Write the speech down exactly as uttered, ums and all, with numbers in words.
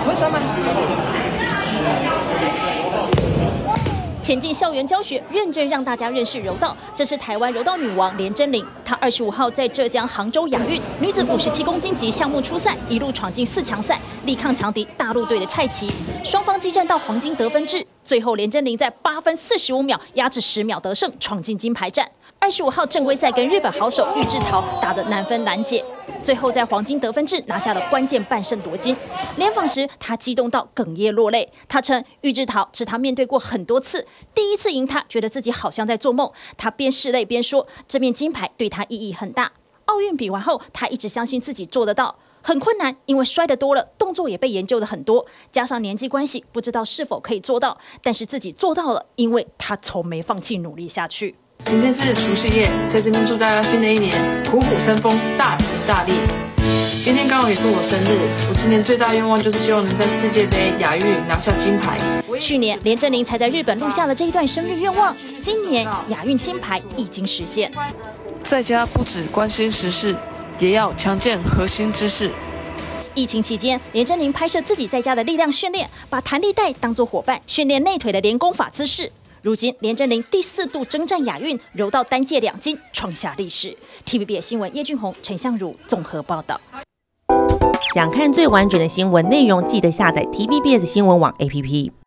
为什么？ 前进校园教学，认真让大家认识柔道。这是台湾柔道女王连真绫，她二十五号在浙江杭州亚运女子五十七公斤级项目出赛，一路闯进四强赛，力抗强敌大陆队的蔡奇，双方激战到黄金得分制，最后连真绫在八分四十五秒压制十秒得胜，闯进金牌战。二十五号正规赛跟日本好手玉置桃打得难分难解，最后在黄金得分制拿下了关键半胜夺金。联访时，他激动到哽咽落泪。他称玉置桃是他面对过很多次，第一次赢他，觉得自己好像在做梦。他边拭泪边说，这面金牌对他意义很大。奥运比完后，他一直相信自己做得到。很困难，因为摔得多了，动作也被研究的很多，加上年纪关系，不知道是否可以做到。但是自己做到了，因为他从没放弃努力下去。 今天是除夕夜，在这边祝大家新的一年虎虎生风，大吉大利。今天刚好也是我生日，我今年最大愿望就是希望能在世界杯、亚运拿下金牌。 去年连真绫才在日本录下了这一段生日愿望，今年亚运金牌已经实现。 在家不只关心时事，也要强健核心知识。 疫情期间，连真绫拍摄自己在家的力量训练，把弹力带当作伙伴，训练内腿的连弓法姿势。如今，连真绫第四度征战亚运，柔道单届两金，创下历史。T V B S 新闻叶俊宏、陈相如综合报道。 想看最完整的新闻内容，记得下载 T V B S 新闻网 A P P。